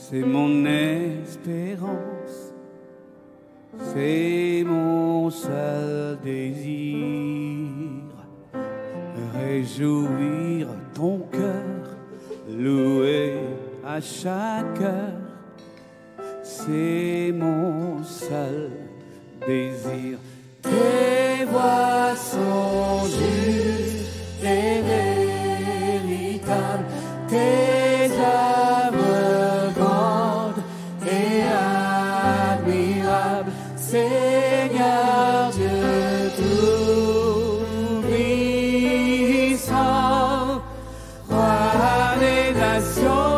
c'est mon espérance, c'est mon seul désir. Réjouir ton cœur, louer à chaque heure, c'est mon seul désir. Tes voies sont justes et véritables, tes œuvres grandes et admirables, Seigneur Dieu tout-puissant, roi des nations.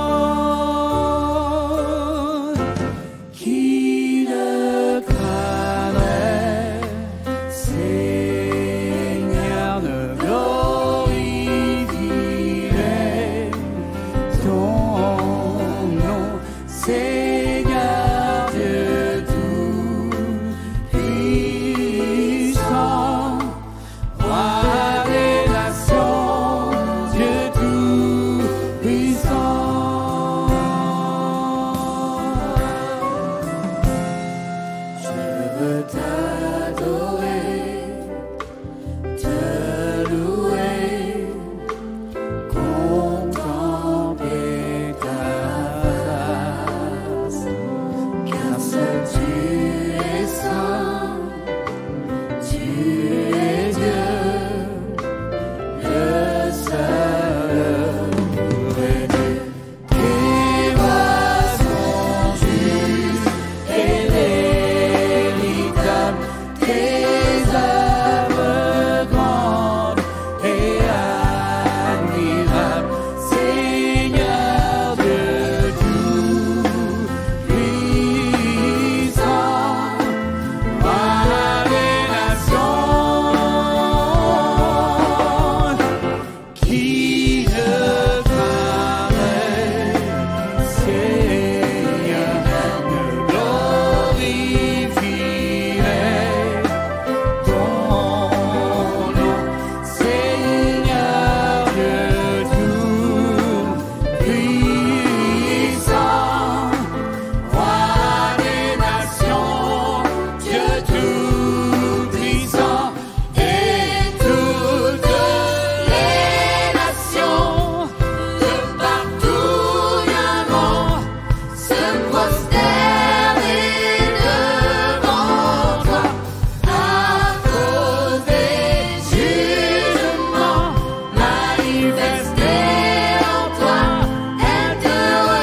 Qui le craindrait, Seigneur, ne glorifierait ton nom, Seigneur Dieu tout-puissant, roi des nations, Dieu tout-puissant. Je veux t'adorer, te louer, contempler ta face, car seul tu es saint, tu es Dieu, le seul vrai Dieu. Tes voies sont justes et véritables, tes œuvres grandes et admirables, Seigneur Dieu tout-puissant, roi des nations. Qui ne craindrait, Seigneur, ne glorifierait ton nom, Seigneur Dieu tout-puissant, roi des nations, Dieu tout-puissant, et toutes les nations de partout viendront se prosterner devant toi à cause des jugements manifestés en toi. Elles te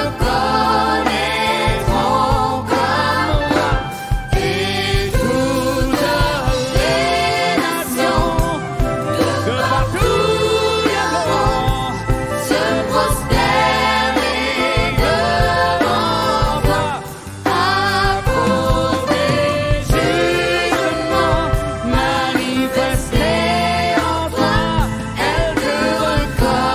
reconnaîtront comme roi, et toutes les nations de partout viendront se prosterner devant toi à cause des jugements manifestés en toi. Elles te reconnaîtront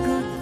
que